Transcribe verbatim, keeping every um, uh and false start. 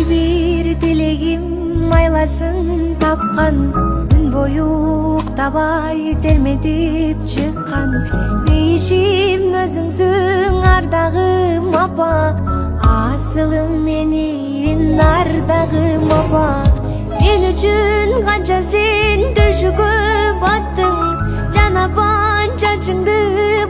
bir dilegim айласын тапқан, күн бойы уктабай термедип чыккан. Бейишим өзүңсүң ардагым апа, асылым менин ардагым апа. Мен үчүн канча сен төшүгө баттың, жанапан чачыңды